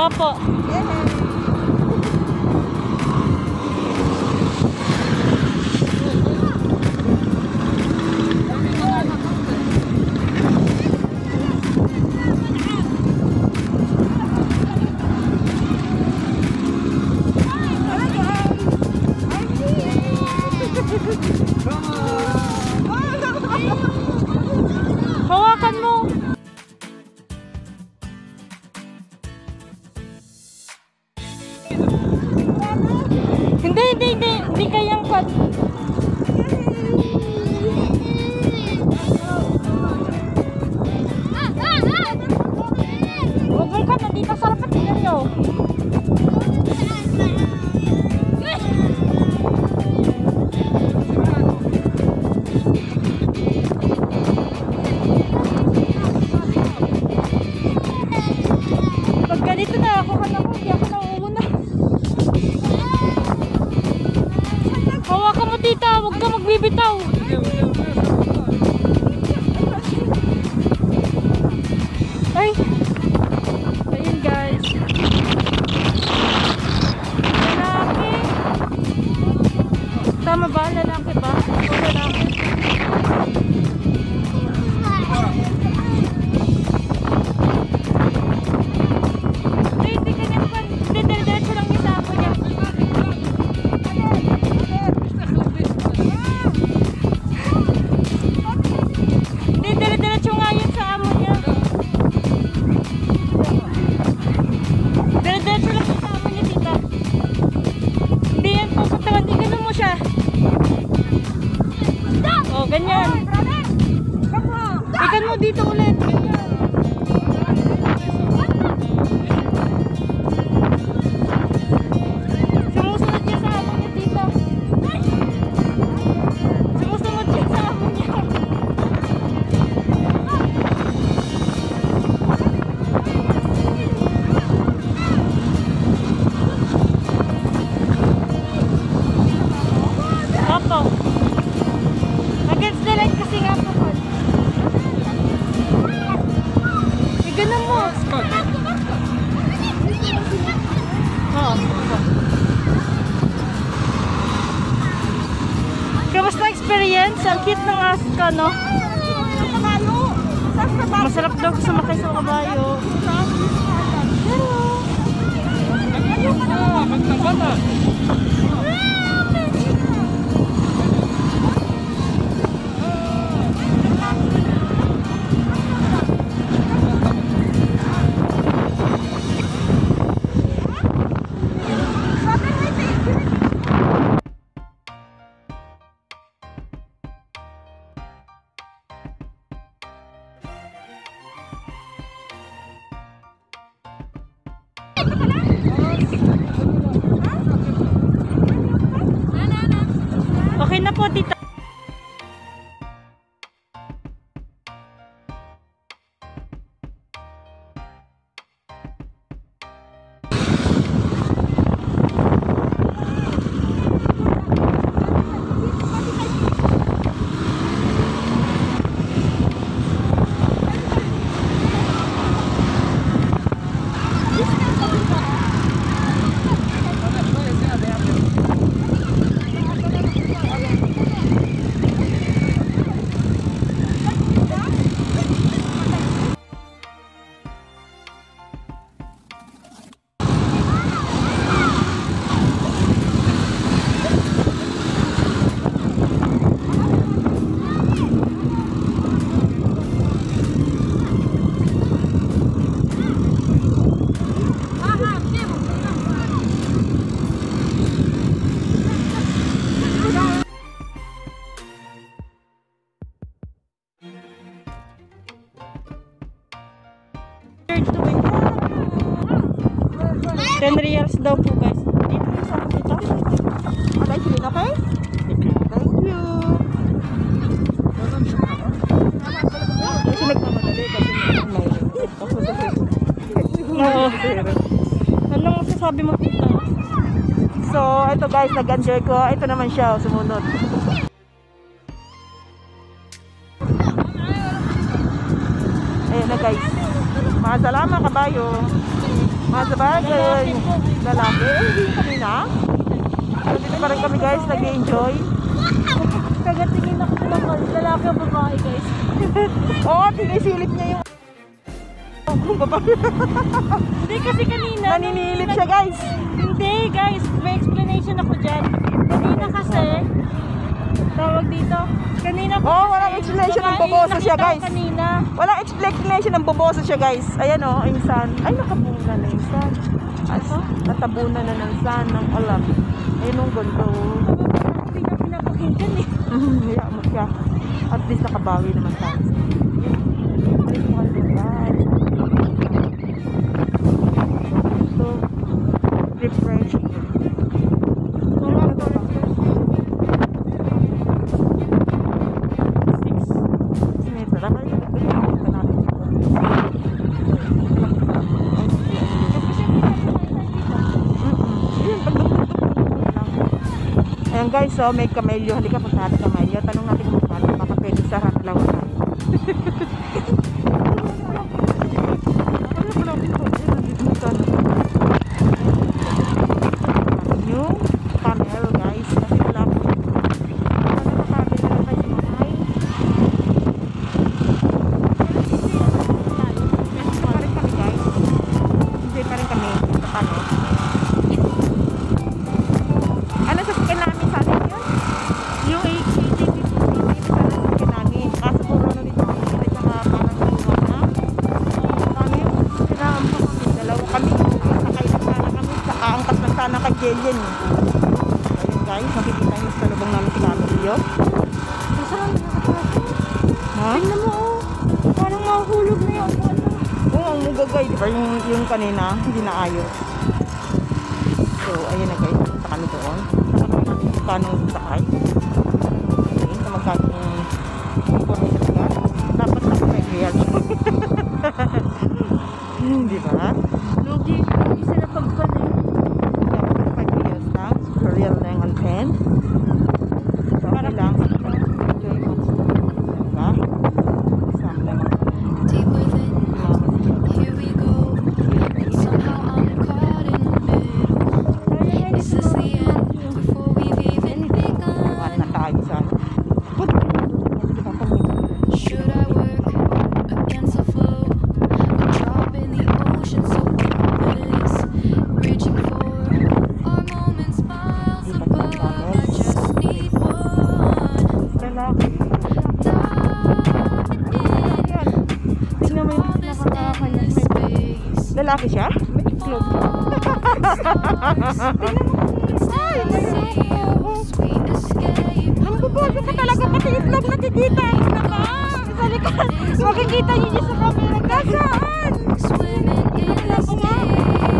Opo. Hawakan mo. Hindi kayang cut. Overcut, nandito sa rapat ninyo. Pag ganito na ako, hindi ako nauuna. Hawakan mo tita, huwag ka magbibitaw. Ay, ayun guys. Lalaki. Tama ba? Lalaki ba? O lalaki? Hindi ka niya pa. Hindi, diretso lang yung sako niya. Hindi, diretso nga yun sa amo niya. Diretso lang yung sa amo niya, tita. Hindi yan pupuntawan. Hindi, ganun mo siya. O, ganyan. Ikan mo dito ulit. Ganyan. Sumusunod niya sa amo niya, tita. Sumusunod niya sa amo niya. Opo. Against the light kasi nga po. Ganun mo. Oo. Kamusta experience? Ang cute ng aska, no? Masarap daw sumakay sa kabayo. Okay na po, tita. $10 daw po guys. Dito sa kita. Okay, sige na kayo. Thank you. Kasi nagmamadali kasi oo. Anong masasabi mo tita? So, ito guys, nag-enjoy ko. Ito naman siya, sumunod. Ayan na guys. Mga salamat kabayo. Sa bagay. Lalaki. Hindi kanina. Dito pa rin kami guys, nag-enjoy. Kagatingin ako ng lalaki o babae guys. Oo, pinisilip niya yung babae. Hindi kasi kanina. Naninilip siya guys. Hindi guys, may explanation ako dyan. Kanina kasi, tawag dito. Kanina po. Oh, walang explanation ng boboso siya guys. Kanina. Walang explanation ng boboso siya guys. Ayan o, yung sun. Ay, nakabuna na yung sun. Natabunan na ng sun ng alam. Ayun ang gondo. Hindi na pinapakinggan eh. Kaya mo siya. At least nakabawi naman tayo. Balik mo kayo guys. So, refreshing. Ayan guys, so may kamelyo. Halika punta natin kamelyo. Tanong natin kung paano baka pwede sa raklaw na. Yung camel guys. Kasi wala po. Hindi pa rin kami. Ano sa skin namin sa atin yun? Yung HCG sa skin namin. Kaso puro na dito kami kita tsaka parang iwan na. Kami, sinampa kami. Dalawa kami. Sakay na sana kami. Aangkas na sana kay Jillian. Ayun guys, makikita nyo sa lubang namin si Camilio. Masarang nakakasya. Ha? Tingnan mo oh. Parang mahulog na yung ano. Oo, ang mugagay. Diba yung kanina, hindi na ayos. So, ayun na guys. Punta kami doon. Saka naman natin kung paano sakay. Okay, so magkano yung information ka. Dapat na may real. Diba? Lugi sila pagpalit. Dapat 5 years lang. So, real na yung content. So, okay lang. Enjoy mo. Diba? Isang lang. Deep within, here we go. Somehow I'm caught in the middle. Is this the end before we've even begun? Na tayo sa Should I work against the flow? A drop in the ocean so endless. Reaching for our moments miles above. I just need one. lalaki. Tingnan mo yung nakakakanya space. Lalaki siya? May itlog. Ay, Sweet escape. ang buboso ka talaga pati itlog nakikita. Naka, sa likod. Makikita niyo niya sa camera. Kasaan? Swimming in escape.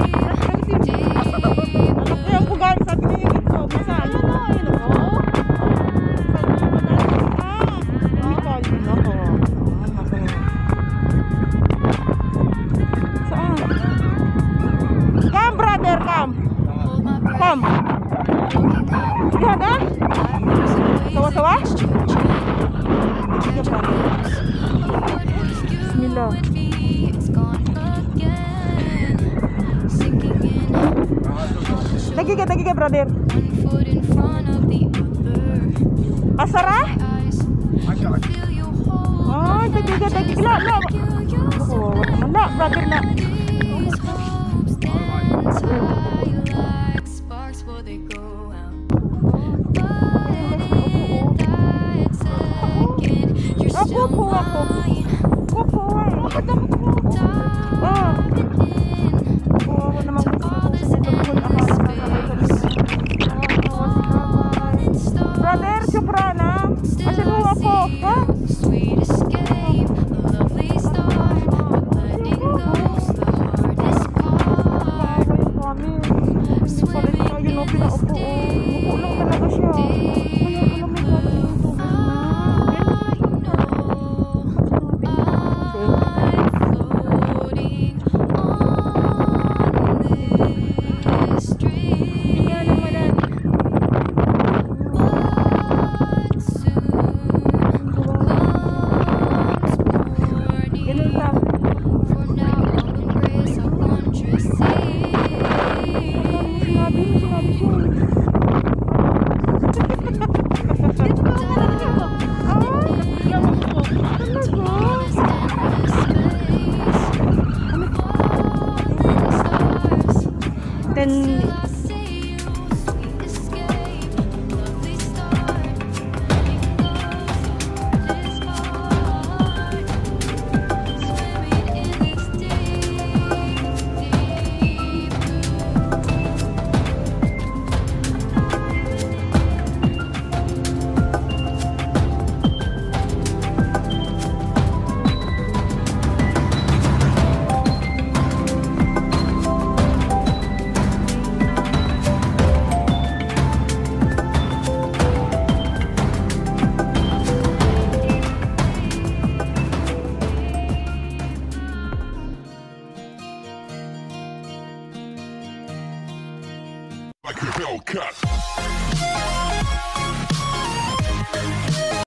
Ayan ko guys, sabi niya yung itlog. Masaan? Ayun ako. Chemical din ako. Saan? Come brother, come. Come. Yan ah? Sawa-sawa? Sige brother. Bismillah. Nagiga brother. Asara? Ay, nagiga. La. Oh, wala brother na. Ako. Oo naman brother, Soprana. Asan mo ako? Ha? Sweet escape, a lovely start, but letting go's the hardest part. Swimming in pinaupo lang talaga siya. Kaya alam mo ba? like a Hellcat.